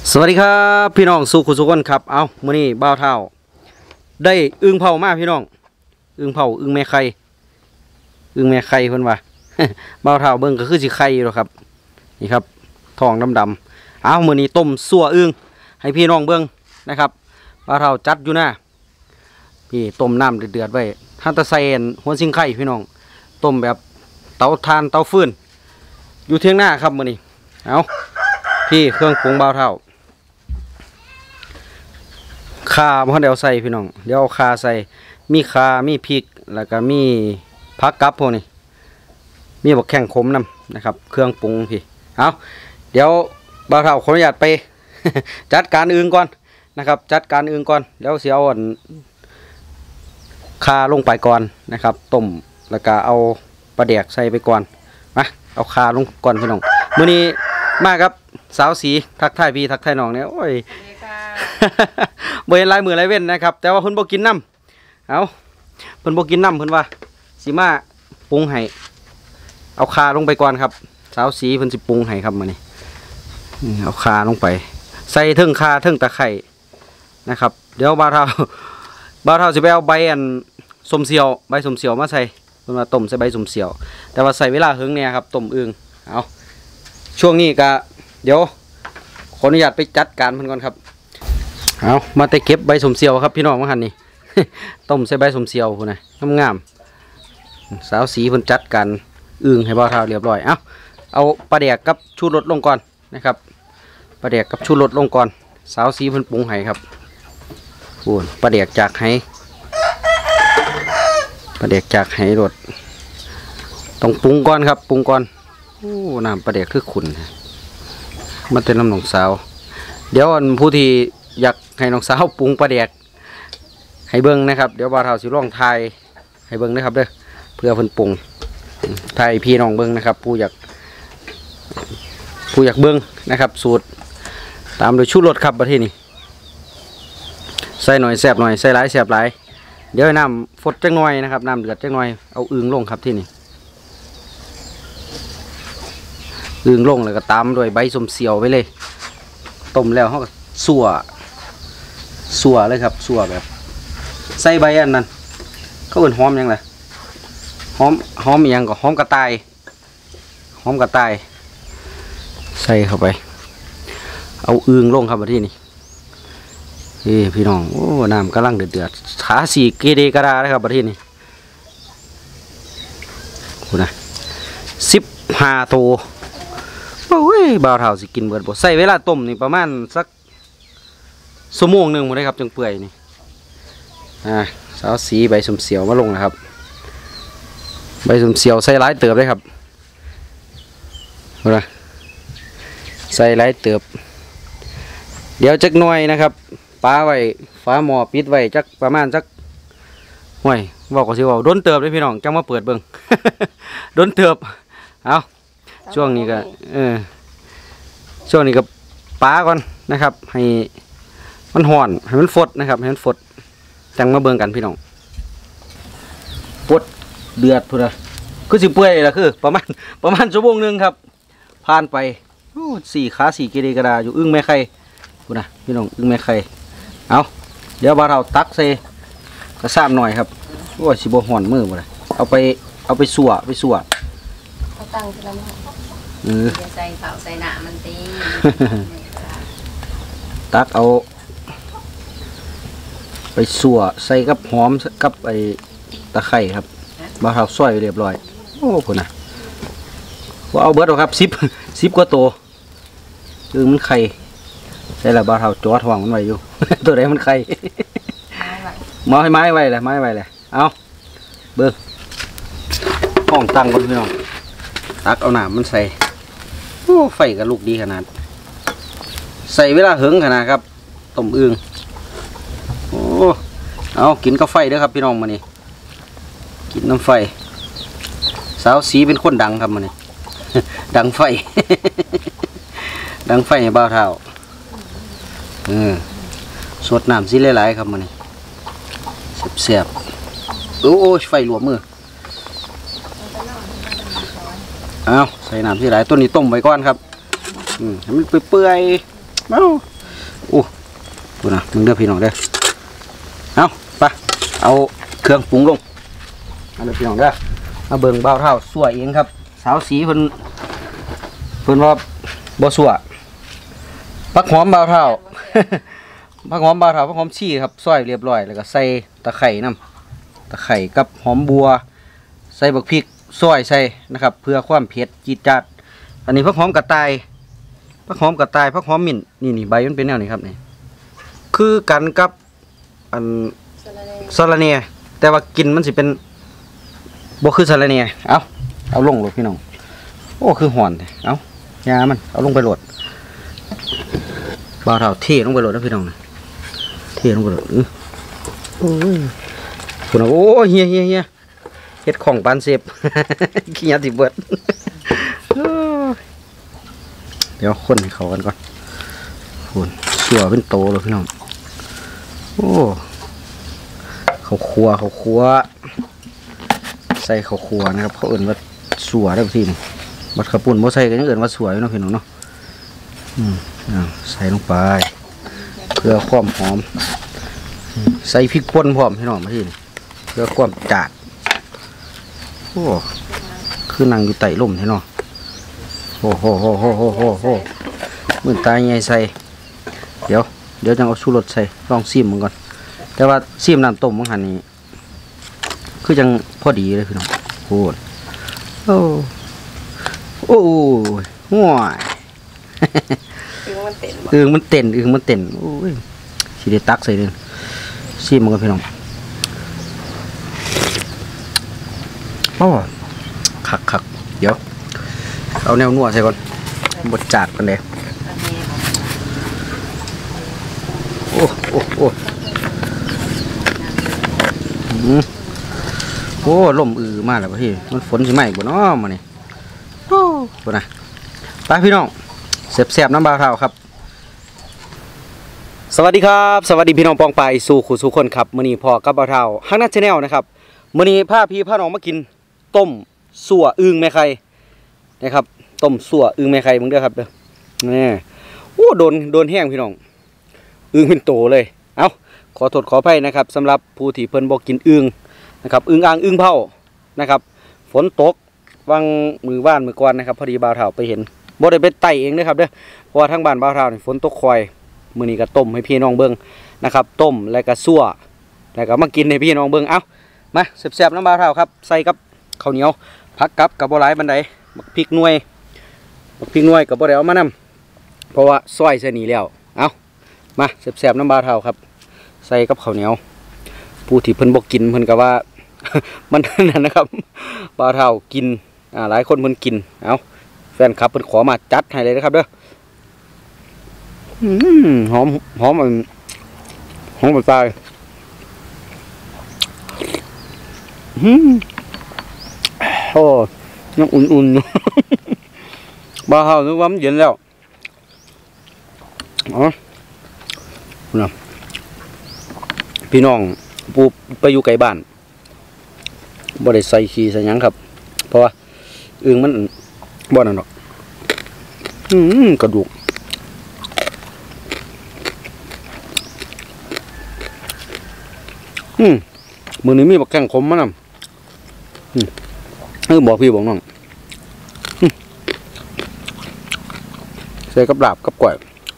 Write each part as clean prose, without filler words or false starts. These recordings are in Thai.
สวัสดีครับพี่น้องสุขุสุขนครับเอามื้อนี้บ่าวเท่าได้อึ่งเผามาพี่น้องอึ่งเผาอึ่งแม่ไข่เพิ่นว่า บ่าวเท่าเบิ่งก็คือสิไข่อยู่ครับนี่ครับทองดำๆเอามื้อนี้ต้มซั่วอึ่งให้พี่น้องเบิ่งนะครับบ่าวเท่าจัดอยู่นะพี่ต้มน้ำเดือดๆไว้ท่านตะไซนหัวซิงไข่พี่น้องต้มแบบเตาถ่านเตาฟืนอยู่เที่ยงหน้าครับมื้อนี้เอาพี่เครื่องปรุงบ่าวเท่าข่าเพราะเดี๋ยวใส่พี่น้องเดี๋ยวเอาข่าใส่มีข่ามีพริกแล้วก็มีผักกับพวกนี้มีบักแข้งขมนำนะครับเครื่องปรุงพี่เอาเดี๋ยวบ่าวเฒ่าขออนุญาตไป จัดการอึ่งก่อนนะครับจัดการอึ่งก่อนเดี๋ยวเสียอ่อนข่าลงไปก่อนนะครับต้มแล้วก็เอาปลาแดกใส่ไปก่อนมาเอาข่าลงก่อนพี่น้องมื้อนี้มาครับสาวสีทักทายพี่ทักทายน้องเนี่ยโอ้ยเบยลายมือลายเว้นนะครับแต่ว่าเพิ่นบ่กินน้ำเอาเพิ่นบ่กินน้ำเพิ่นว่าสิมาปรุงให้เอาข่าลงไปก่อนครับสาวสีเพิ่นสิปรุงให้ครับมื้อนี้เอาข่าลงไปใส่เทิงข่าเทิงตะไคร้นะครับเดี๋ยวบ่าวเฒ่าสิไปเอาใบอันสมเสียวใบสมเสียวมาใส่เพิ่นว่าต้มใส่ใบสมเสียวแต่ว่าใส่เวลาหึงเนี่ยครับต้มอึ่งเอาช่วงนี้ก็เดี๋ยวขออนุญาตไปจัดการเพิ่นก่อนครับเอามาแต่เก็บใบสมเสียวครับพี่น้องมาหันนี่ ต้มใส่ใบสมเสียวพุ่นน่ะงามๆสาวสีเพิ่นจัดการอึ่งให้บ่าวเฒ่าเรียบร้อยเอาปลาแดกกับชูรสลงก่อนนะครับปลาแดกกับชูรสลงก่อนสาวสีเพิ่นปรุงให้ครับพูนปลาแดกจากไหปลาแดกจากไหรสต้องปรุงก่อนครับปรุงก่อนโอ้น้ำปลาแดกคือขุ่นมันเป็นน้ำหนองสาวเดี๋ยวผู้ที่อยากให้น้องสาวปรุงปลาแดกให้เบิ้งนะครับเดี๋ยวบ่าวเฒ่าสิลองทายให้เบิ้งนะครับเด้อเพื่อเพิ่นปรุงทายพี่น้องเบิ้งนะครับผู้อยากเบิ้งนะครับสูตรตามโดยชูรสครับประเทศนี้ใส่หน่อยแซ่บหน่อยใส่หลายแซ่บหลายเดี๋ยวน้ำฟดจังหน่อยนะครับน้ำเดือดจังหน่อยเอาอึ่งลงครับที่นี่อึ่งลงแล้วก็ตามด้วยใบสมเสียวไปเลยต้มแล้วเขาก็สัวเลยครับสัวแบบใส่ใบอันนั้นเขาเป็นหอมยังไงหอมยังก็หอมกระต่ายใส่เข้าไปเอาอึ่งลงครับที่นี่พี่น้องโอ้น้ำกำลังเดือดขาสีเกเรกระดาเลยครับที่นี่คุณนะ15 ตัวโอ้ยบ่าวเฒ่าสิกินเบิดบ่ใส่เวลาต้มนี่ประมาณสักชั่วโมงหนึ่งหมดเลยครับจังเปื่อยนี่สาวสีใบสมเสียวมาลงนะครับใบสมเสียวใส่หลายเติบเลยครับนะใส่หลายเติบเดี๋ยวจักหน่อยนะครับป้าไว้ฟ้าหม้อปิดไว้จักประมาณจักห่วยบอกก็สิว่าโดนเติบเลยพี่น้องจังมาเปิดเบิ่ง โดนเติบเอาช่วงนี้ก็ช่วงนี้ก็ป้าก่อนนะครับให้มันห่อนให้มันฟดนะครับให้มันฟดจังมาเบิ่งกันพี่น้องฟดเดือดพุ่นน่ะคือสิเปื่อยล่ะคือประมาณชั่วโมงนึงครับผ่านไป4 ขา 4 กิโลกระดาอยู่อึ้งแม่ไข่พุ่นน่ะพี่น้องอึ้งแม่ไข่เอาเดี๋ยวบ่าวเฒ่าตักใส่กระซามหน่อยครับโอ้ยสิบ่ห่อนมือบ่ได้เอาไปสั่วเขาตั้งแล้วมั้งใส่เผาใส่หน้ามันตี ตักเอาไปสั่วใส่กับหอมกับไอ้ตะไคร้ครับบ่าวเฒ่าซอยเรียบร้อยโอ้พุ่นน่ะว่าเอาเบิดเอาครับ10 กว่าตัวมันไข่ใส่ละบ่าวเฒ่าจ่อท้องมันไว้อยู่ ตัวไหนมันไข่ ไม้ไว้เลยเอาเบิ่งห้องตั้งก่อนพี่น้องตักเอาหนามมันใส่โอ้ไฟกับลูกดีขนาดใส่เวลาหึงขนาดครับต้มอึ่งโอ้เอากินกาแฟเด้อครับพี่น้องมานี่กินน้ำไฟสาวสีเป็นคนดังครับมานี่ ดังไฟ ดังไฟให้บ่าวเฒ่าสดน้ำสีหลายๆครับมานี่เสียบโอ้ไฟหลวมมือเอาใส่น้ำสีหลายต้นนี้ต้มไว้ก่อนครับให้มันเปื่อยๆอู้ดูนะมึงเด้อพี่น้องเด้อเอาไปเอาเครื่องปรุงลงเอาเลยพี่น้องเด้อมาเบิ่งเบาเท่าสั่วเองครับสาวสีเพิ่นว่าบ่สั่วผักหอมเบาเท่า ผักหอมเบาเท่าผักหอมชี่ครับซอยเรียบร้อยแล้วก็ใส่ตะไคร่น้ำตะไคร่กับหอมบัวใส่บักพริกซอยใส่นะครับเพื่อความเผ็ดจี๊ดจ๊าดอันนี้ผักหอมกระต่ายผักหอมมิ้นนี่ใบมันเป็นแนวนี้ครับนี่คือกันกับอันสะระเนียแต่ว่ากินมันสิเป็นบ่คือสะระเนียเอาลงเลยพี่น้องโอ้คือห่อนเลยเอายามันเอาลงไปโหลดบ่าวเท่าเทลงไปโหลดนะพี่น้องเทลงไปโหลดโอ้ยคุณโอ้เฮียเฮ็ดของปานเซฟ ขี้ยาสิเบิด เดี๋ยวคนให้เขากันก่อนคุณสัวเป็นโตเลยพี่น้องโอ้เขาคั่วใส่เขาคั่วนะครับเขาเอื่นว่าสัวได้ทีนึงบัดขับปุ่นบ่ใส่กันยังเอื่นว่าสัวอยู่เนาะพี่น้องเนาะใส่ลงไปเพื่อความหอมใส่พริกป่นพร้อมพี่น้องมาทีนี้เพื่อความจัดโอ้คือนั่งอยู่ใต้ร่มพี่น้องโอ้โหมือตายใหญ่ใส่เดี๋ยวจะเอาชูรสใส่ลองซิมมันก่อนแต่ว่าซิมน้ำต้มมันหันนี้คือจังพอดีเลยพี่น้องโอ้ห่วยมันเต้นโอ้ยสีเดตักใส่เลยซิมมันก่อนพี่น้องโอ้คักเดี๋ยวเอาแนวนัวใส่ก่อนบดจัดกันเลยโอ้ลมมากเลยพี่มันฝนสิไหมบ่เนาะมาเนี่ยโอ้บ่นะไปพี่น้องแซ่บน้ำบาเท่าครับสวัสดีครับสวัสดีพี่น้องปองไปสู่ขู่สู่คนครับมื้อนี้พอกับบาเท่าฮักนัทชาแนลนะครับมื้อนี้พาพี่พาน้องมากินต้มสั่วอึ่งแม่ไข่นะครับต้มสั่วอึ่งแม่ไข่มึงเด้อครับเด้อนี่โอ้โดนแห้งพี่น้องอึ่งเป็นโตเลยเอาขอโทษขออภัยนะครับสำหรับผู้ที่เพิ่นบอกกินอึ่งนะครับอึ่งอ่างอึ่งเผานะครับฝนตกวังมือก่อนนะครับพอดีบ่าวเฒ่าไปเห็นบ่ได้ไปไต่เองนะครับเด้อเพราะว่าทั้งบ้านบ่าวเฒ่านี่ฝนตกคอยมื้อนี้ก็ต้มให้พี่น้องเบิ่งนะครับต้มแล้วก็สั่วแล้วก็มากินให้พี่น้องเบิ่งเอามาแซ่บๆน้ำบ่าวเฒ่าครับใส่กับข้าวเหนียวผักกับบ่หลายปานใดบักพริกหน่วยก็บ่ได้เอามานำเพราะว่าซอยใส่นี่แล้วเอามาแซ่บๆน้ำบ่าวเฒ่าครับใส่กับข้าวเหนียวผู้ที่เพิ่นบ่กินเพิ่นก็ว่า มันนั่นนะครับบ่าวเฒ่ากินหลายคนเพิ่นกินเอาแฟนคลับเพิ่นขอมาจัดให้เลยนะครับเด้อหอมไปตายโอ้ยังอุ่นๆบ่าวเฒ่านึกว่ามันเย็นแล้วอ๋อนะพี่น้องปูไปอยู่ไกลบ้านบ่ได้ใส่ขี้ใส่หยังครับเพราะว่าอึ่งมันบ่นั่นหรอกกระดูกมื้อนี้มีบักแข้งขมมานำบอกพี่บอกน้องใส่กับลาบกับก๋วย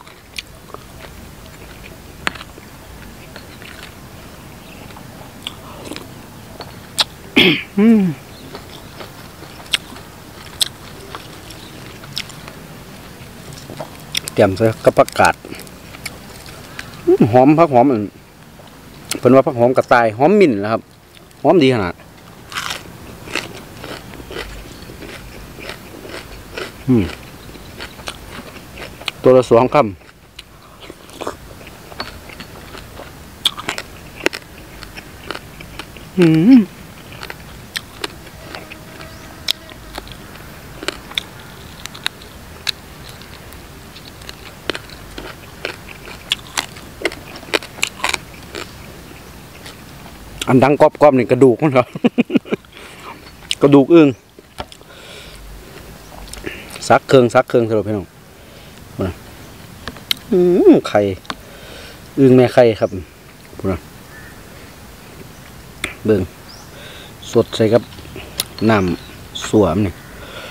เตรียมใส่กับผักกาดหอมผักหอมเพิ่นว่าผักหอมกระต่ายหอมมิ้นนะครับหอมดีขนาดตัวละ2 คำอันดังกรอบๆนี่กระดูกมันครับ กระดูกอึ่งซักเครื่องสำหรับพี่น้องไข่อึ่งแม่ไข่ครับพูดนะเบิ่งสดใส่กับน้ำสวมนี่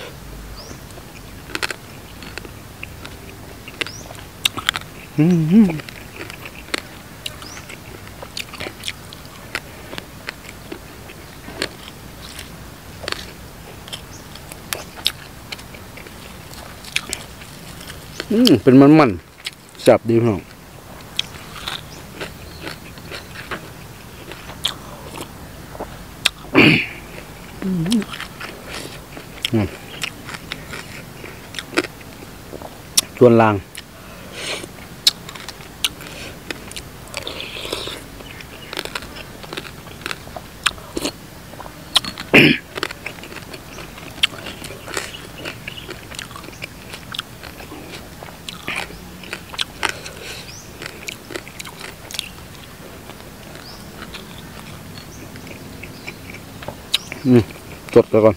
เป็นมันๆแซ่บดีพี่น้องส่วนล่างจดกันก่อน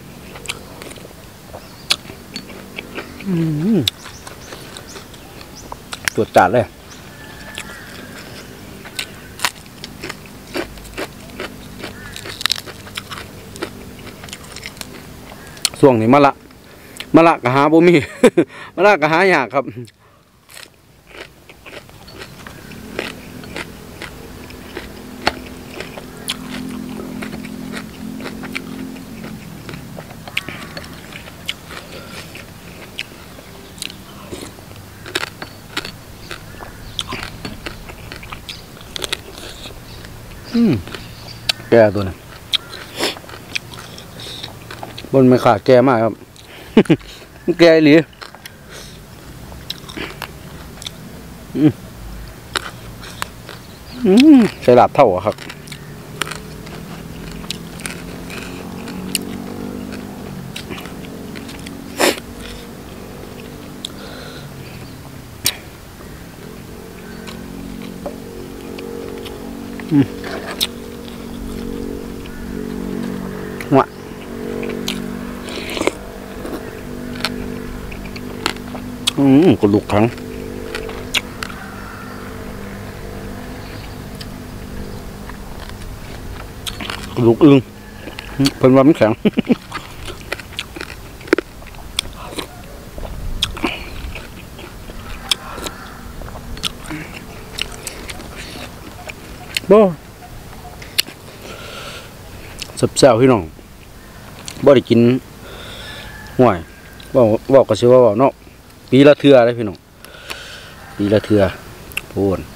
ตรวจจัดเลยช่วงนี้มะละกะหาบ่มี มะละกะหายากครับแก่ตัวนี้บนไม่ขาดแก่มากครับ แก่หรือใช้ลาบเท่าครับวะกระดูกขังกระดูกอึ่งเป็นว่ามันแข็ง บ่สับแซวพี่น้องบ่ได้กินห่วยบอกก็สิว่าเนาะปีละเทื่อเลยพี่น้องปีละเทื่อพูน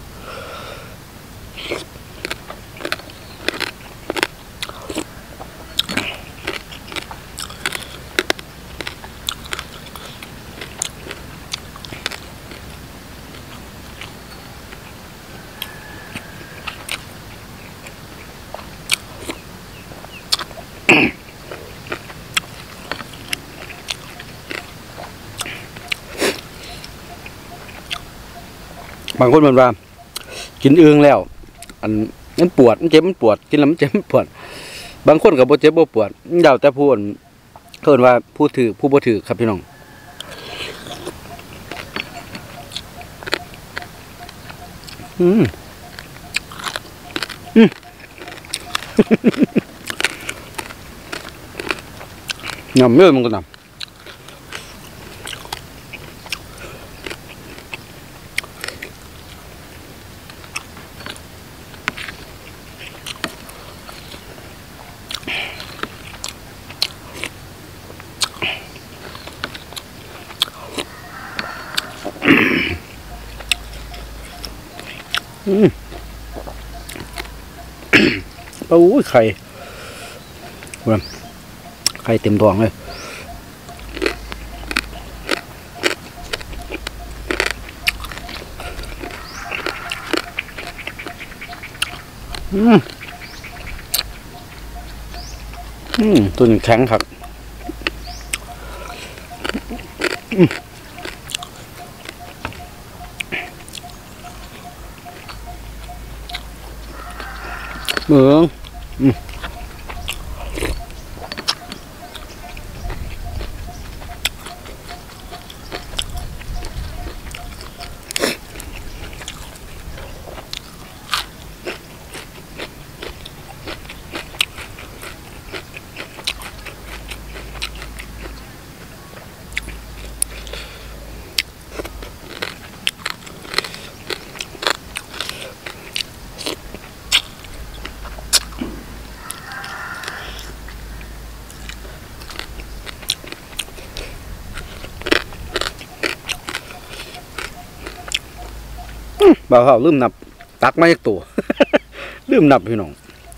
บางคนมันว่ากินอึ่งแล้วอันมันปวดมันเจ็บมันปวดกินแล้วมันเจ็บมันปวดบางคนกับบ่เจ็บบ่ปวดเดาแต่พูดเขาเรียกว่าผู้ถือผู้บ่ถือครับพี่น้องยำเยอะมันก็นำโอ้ยไข่ไข่เต็มท้องเลยตัวนี้แข็งครับเมืองบ่าวเขาลืมนับตักมาจากตัว ลืมนับพี่น้อง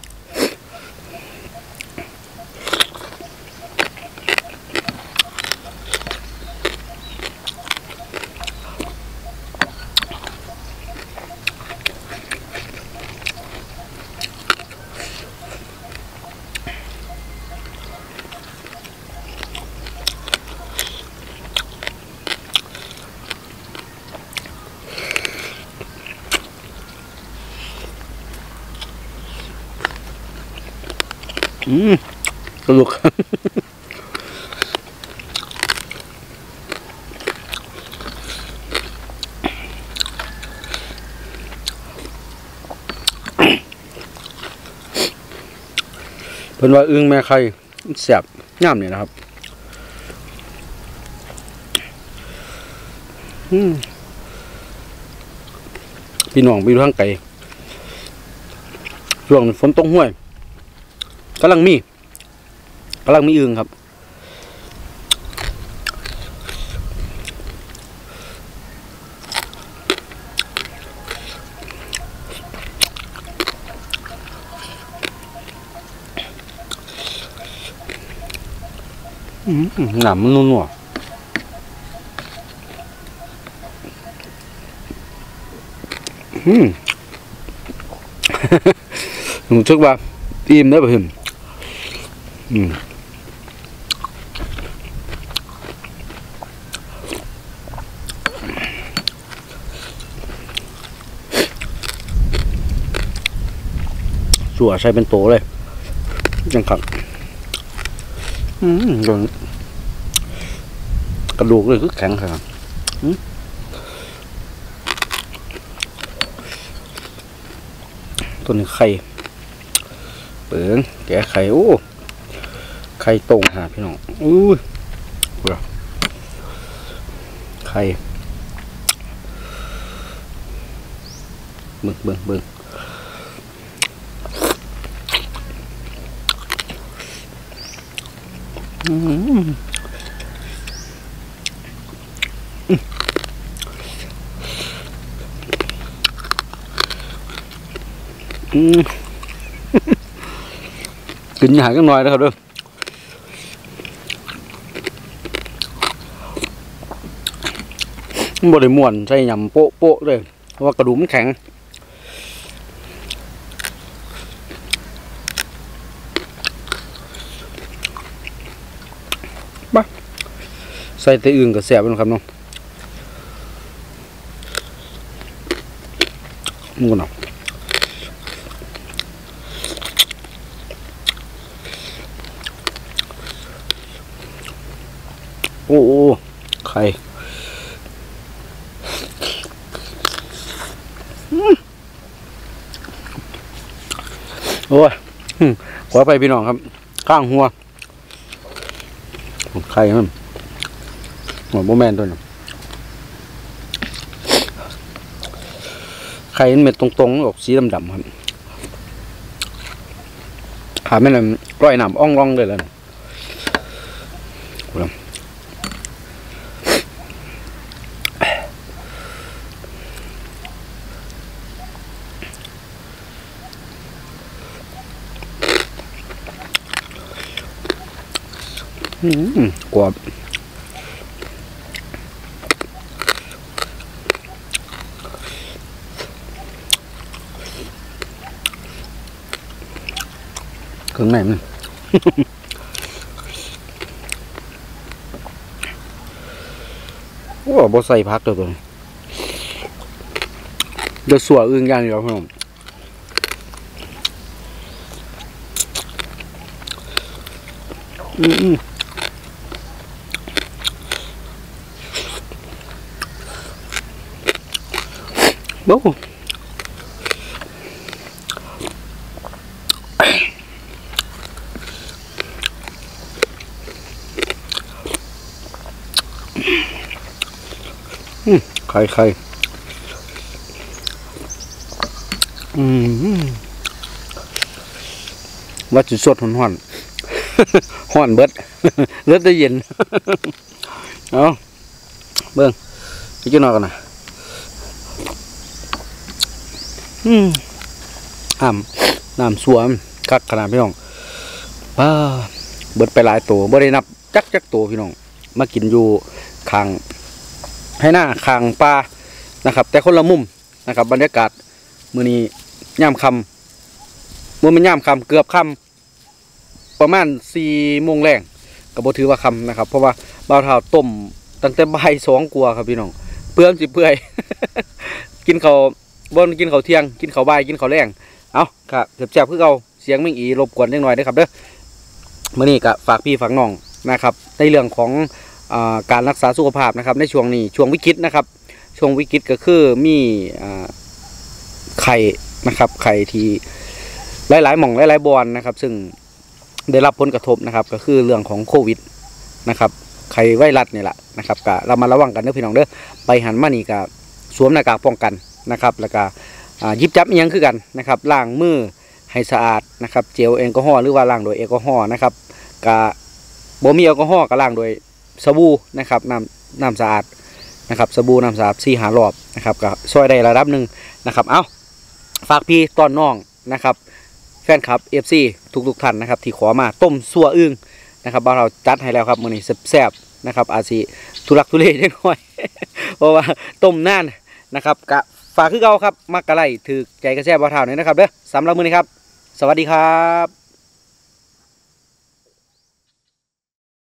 สนุก เพิ่นว่าอึ้งแม่ไข่แซ่บย่ำเนี่ยนะครับพี่น้องพี่ทางไก่ช่วงฝนตกห้วยกำลังมีอึ้งครับหนามมันนัวผมชึกว่าอิ่มได้ป่ะเห็นสัวใช้เป็นโตเลยจังขังโดนกระดูกเลยคือแข็งครับตัวนี้ไข่เปิงแกะไข่โอ้ไข่ตรงหาพี่น้องอู้ไข่เบิ่งกินยากันหน่อยนะครับเด้อบ่ได้ม่วนใส่ยำโป๊ะเลยเพราะว่ากระดูกมันแข็งบ้าใส่แต่อื่นก็แซ่บนะครับน้องมึงก่อนเนาะโอ้ไข่โอ้ยขอไปพี่น้องครับข้างหัวไข่มันหัวโบแมนตัวนึงไข่มันเม็ดตรงๆออกสีดำๆครับขาไม่เลยกล้อยหนามอ่องๆเลยแล้วกรอบเครื่องในมันโอ้บ่ใส่พักตัวนี้เดี๋ยวสัวอึ้งย่างเดียวพี่น้องโอ้ไข่ว่าจุดสดห่อนห่อนเบิดเลือดได้เย็นเอาเบิ้งไปกินนอนกันนะน้ำสวมคักขนาดพี่น้องเบิดไปหลายตัวบ่ได้นับจักตัวพี่น้องมากินอยู่ข้างให้หน้าข้างปลานะครับแต่คนละมุมนะครับบรรยากาศมื้อนี้ย่ำค่ำเมื่อมันย่ำค่ำเกือบค่ำประมาณ4 โมงแรงก็บ่ถือว่าค่ำนะครับเพราะว่าบ่าวเฒ่าต้มตั้งแต่บ่าย2กว่าครับพี่น้องเปื่อยสิเปื่อย กินข้าวบ่กินข้าวเที่ยงกินข้าวบ่ายกินข้าวแรงเอาครับแซ่บๆคือเก่าเสียงมิ่งอีรบกวนนิดหน่อยนะครับเด้อมื้อนี้ก็ฝากพี่ฝากน้องนะครับในเรื่องของการรักษาสุขภาพนะครับในช่วงนี้ช่วงวิกฤตนะครับช่วงวิกฤตก็คือมีไข่นะครับไข่ที่หลายๆหม่องหลายๆบอนนะครับซึ่งได้รับผลกระทบนะครับก็คือเรื่องของโควิดนะครับไข้ไวรัสนี่แหละนะครับก็เรามาระวังกันเด้อพี่น้องเด้อไปหันมานี่ก็สวมหน้ากากป้องกันนะครับแล้วก็ยิบจับอีหยังคือกันนะครับล้างมือให้สะอาดนะครับเจลแอลกอฮอล์หรือว่าล้างโดยแอลกอฮอล์นะครับก็บ่มีแอลกอฮอล์ก็ล้างโดยสบู่นะครับน้ำสะอาดนะครับสบู่น้ำสะอาด4-5 รอบนะครับก็ช่วยได้ระดับหนึ่งนะครับเอาฝากพี่ต้อนน้องนะครับแฟนคลับ FC ทุกท่านนะครับที่ขอมาต้มสัวอึ่งนะครับเราจัดให้แล้วครับมื้อนี้แซ่บๆนะครับอาจสิทุลักทุเลนิดหน่อย เพราะว่าต้มนานนะครับกะฝากคือเก่าครับมักกะไลถือใจกระแซ่บบ่าวเฒ่านี่นะครับเด้อสำหรับมื้อนี้ครับสวัสดีครับ